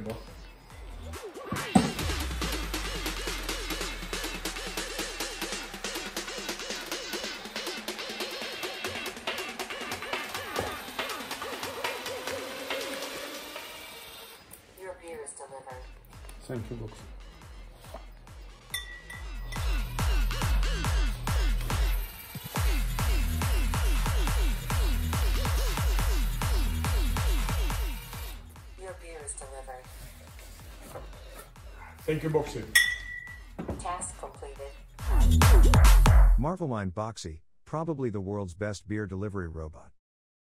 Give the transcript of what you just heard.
boss. Your beer is delivered. Thank you, Boxy. Your beer is delivered. Thank you, Boxy. Task completed. Marvelmind Boxy, probably the world's best beer delivery robot.